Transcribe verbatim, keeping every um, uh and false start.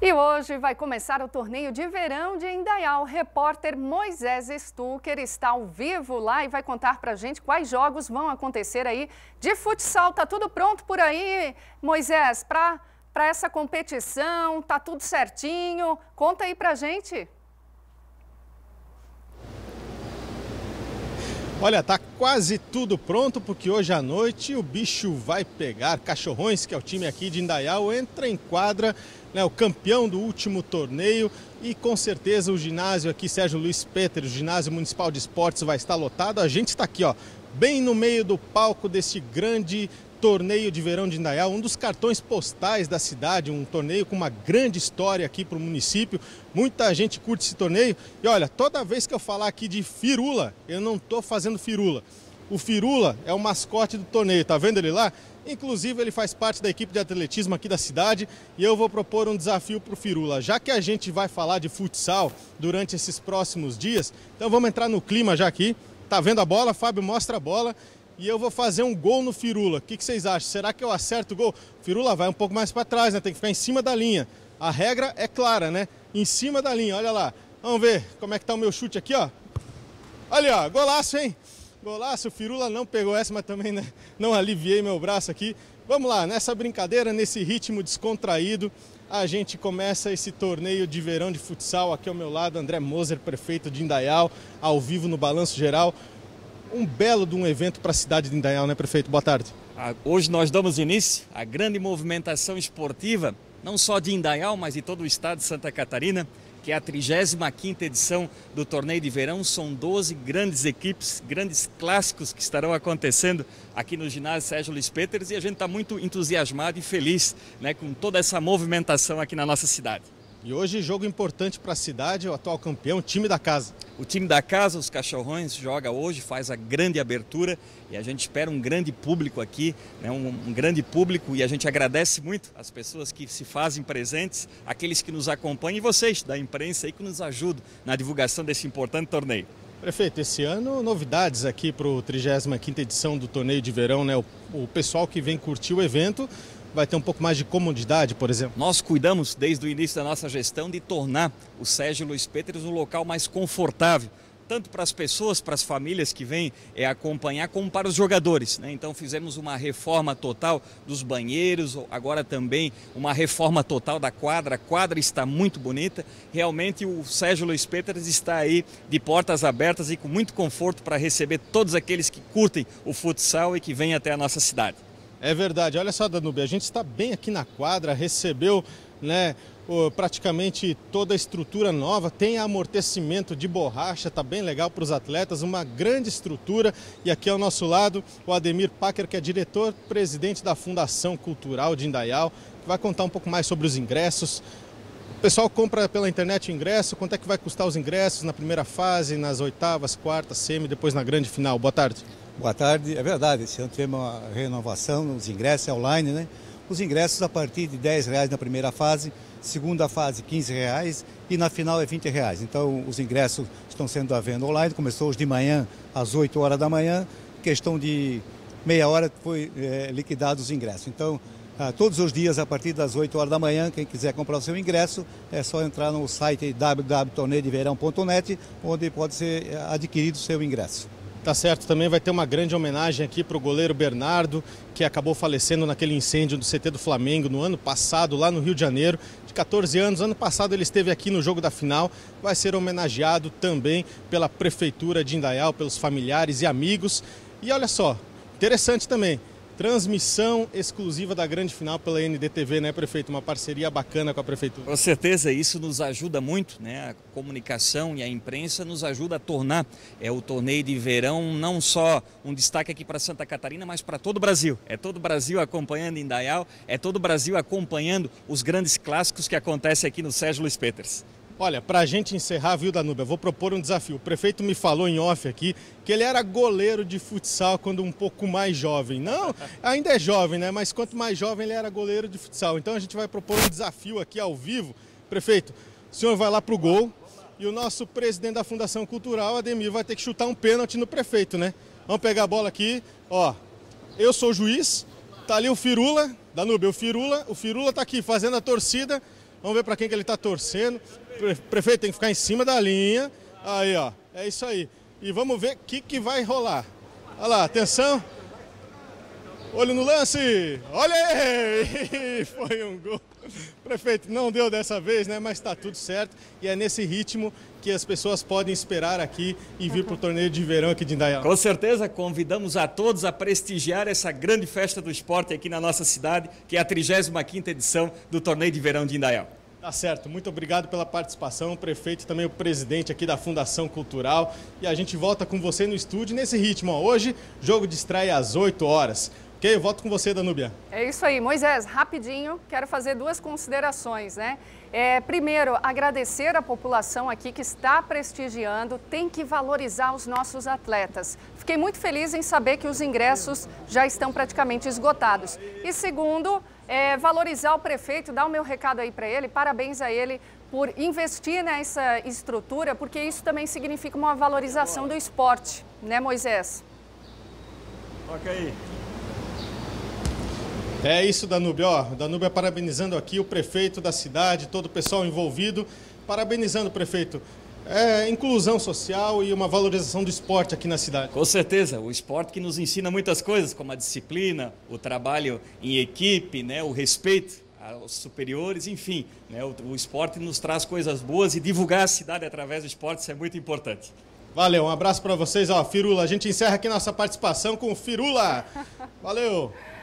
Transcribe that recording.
E hoje vai começar o torneio de verão de Indaial. O repórter Moisés Stucker está ao vivo lá e vai contar pra gente quais jogos vão acontecer aí de futsal. Tá tudo pronto por aí, Moisés, para para essa competição? Tá tudo certinho? Conta aí pra gente. Olha, tá quase tudo pronto porque hoje à noite o bicho vai pegar. Cachorrões, que é o time aqui de Indaial, entra em quadra, né, o campeão do último torneio, e com certeza o ginásio aqui, Sérgio Luiz Peters, o ginásio municipal de esportes, vai estar lotado. A gente está aqui, ó, bem no meio do palco desse grande torneio de verão de Indaial, um dos cartões postais da cidade, um torneio com uma grande história aqui para o município. Muita gente curte esse torneio e olha, toda vez que eu falar aqui de firula, eu não estou fazendo firula. O firula é o mascote do torneio, tá vendo ele lá? Inclusive ele faz parte da equipe de atletismo aqui da cidade e eu vou propor um desafio para o firula. Já que a gente vai falar de futsal durante esses próximos dias, então vamos entrar no clima já aqui. Tá vendo a bola? Fábio, mostra a bola. E eu vou fazer um gol no firula. O que, que vocês acham? Será que eu acerto o gol? O firula vai um pouco mais para trás, né? Tem que ficar em cima da linha. A regra é clara, né? Em cima da linha, olha lá. Vamos ver como é que tá o meu chute aqui, ó. Olha, ó, golaço, hein? Golaço, o firula não pegou essa, mas também, né, não aliviei meu braço aqui. Vamos lá, nessa brincadeira, nesse ritmo descontraído, a gente começa esse torneio de verão de futsal. Aqui ao meu lado, André Moser, prefeito de Indaial, ao vivo no Balanço Geral. Um belo de um evento para a cidade de Indaial, né, prefeito? Boa tarde. Hoje nós damos início à grande movimentação esportiva, não só de Indaial, mas de todo o estado de Santa Catarina, que é a trigésima quinta edição do torneio de verão. São doze grandes equipes, grandes clássicos que estarão acontecendo aqui no ginásio Sérgio Luiz Peters, e a gente está muito entusiasmado e feliz, né, com toda essa movimentação aqui na nossa cidade. E hoje jogo importante para a cidade, o atual campeão, o time da casa. O time da casa, os Cachorrões, joga hoje, faz a grande abertura e a gente espera um grande público aqui, né, um, um grande público, e a gente agradece muito as pessoas que se fazem presentes, aqueles que nos acompanham e vocês da imprensa aí que nos ajudam na divulgação desse importante torneio. Prefeito, esse ano novidades aqui para a trigésima quinta edição do torneio de verão, né? O, o pessoal que vem curtir o evento vai ter um pouco mais de comodidade, por exemplo? Nós cuidamos, desde o início da nossa gestão, de tornar o Sérgio Luiz Peters um local mais confortável, tanto para as pessoas, para as famílias que vêm é, acompanhar, como para os jogadores, né? Então fizemos uma reforma total dos banheiros, agora também uma reforma total da quadra. A quadra está muito bonita, realmente o Sérgio Luiz Peters está aí de portas abertas e com muito conforto para receber todos aqueles que curtem o futsal e que vêm até a nossa cidade. É verdade, olha só, Danube, a gente está bem aqui na quadra, recebeu, né, praticamente toda a estrutura nova, tem amortecimento de borracha, tá bem legal para os atletas, uma grande estrutura. E aqui ao nosso lado o Ademir Packer, que é diretor-presidente da Fundação Cultural de Indaial, que vai contar um pouco mais sobre os ingressos. O pessoal compra pela internet o ingresso, quanto é que vai custar os ingressos na primeira fase, nas oitavas, quartas, semi, depois na grande final? Boa tarde. Boa tarde, é verdade, esse ano tivemos uma renovação nos ingressos online, né? Os ingressos a partir de dez reais na primeira fase, segunda fase quinze reais e na final é vinte reais. Então os ingressos estão sendo à venda online, começou hoje de manhã às oito horas da manhã, questão de meia hora foi é, liquidado os ingressos. Então ah, todos os dias a partir das oito horas da manhã, quem quiser comprar o seu ingresso é só entrar no site w w w ponto torneio de verão ponto net, onde pode ser adquirido o seu ingresso. Tá certo, também vai ter uma grande homenagem aqui para o goleiro Bernardo, que acabou falecendo naquele incêndio do C T do Flamengo no ano passado, lá no Rio de Janeiro, de quatorze anos. Ano passado ele esteve aqui no jogo da final, vai ser homenageado também pela Prefeitura de Indaial, pelos familiares e amigos. E olha só, interessante também, transmissão exclusiva da grande final pela N D T V, né, prefeito? Uma parceria bacana com a prefeitura. Com certeza, isso nos ajuda muito, né? A comunicação e a imprensa nos ajuda a tornar é, o torneio de verão não só um destaque aqui para Santa Catarina, mas para todo o Brasil. É todo o Brasil acompanhando Indaial, é todo o Brasil acompanhando os grandes clássicos que acontecem aqui no Sérgio Luiz Peters. Olha, para a gente encerrar, viu, Danube, eu vou propor um desafio. O prefeito me falou em off aqui que ele era goleiro de futsal quando um pouco mais jovem. Não, ainda é jovem, né? Mas quanto mais jovem ele era goleiro de futsal. Então a gente vai propor um desafio aqui ao vivo. Prefeito, o senhor vai lá pro gol e o nosso presidente da Fundação Cultural, Ademir, vai ter que chutar um pênalti no prefeito, né? Vamos pegar a bola aqui, ó. Eu sou o juiz, tá ali o Firula, Danube, o Firula, o Firula tá aqui fazendo a torcida. Vamos ver para quem que ele está torcendo. O prefeito tem que ficar em cima da linha. Aí, ó, é isso aí. E vamos ver o que, que vai rolar. Olha lá, atenção. Olho no lance. Olha aí! Foi um gol. Prefeito, não deu dessa vez, né? Mas está tudo certo. E é nesse ritmo que as pessoas podem esperar aqui e vir para o torneio de verão aqui de Indaial. Com certeza, convidamos a todos a prestigiar essa grande festa do esporte aqui na nossa cidade, que é a trigésima quinta edição do torneio de verão de Indaial. Tá certo, muito obrigado pela participação, o prefeito e também o presidente aqui da Fundação Cultural. E a gente volta com você no estúdio nesse ritmo. Ó. Hoje, jogo de estreia às oito horas. Ok? Eu volto com você, Danúbia. É isso aí. Moisés, rapidinho, quero fazer duas considerações, né? É, primeiro, agradecer a população aqui que está prestigiando, tem que valorizar os nossos atletas. Fiquei muito feliz em saber que os ingressos já estão praticamente esgotados. E segundo, é, valorizar o prefeito, dar o meu recado aí para ele, parabéns a ele por investir nessa estrutura, porque isso também significa uma valorização do esporte, né, Moisés? Toca aí. É isso, Danúbia. Ó, Danúbia parabenizando aqui o prefeito da cidade, todo o pessoal envolvido. Parabenizando, prefeito. É inclusão social e uma valorização do esporte aqui na cidade. Com certeza, o esporte que nos ensina muitas coisas, como a disciplina, o trabalho em equipe, né, o respeito aos superiores, enfim. Né, o, o esporte nos traz coisas boas e divulgar a cidade através do esporte, isso é muito importante. Valeu, um abraço para vocês. Ó, Firula, a gente encerra aqui nossa participação com o Firula. Valeu!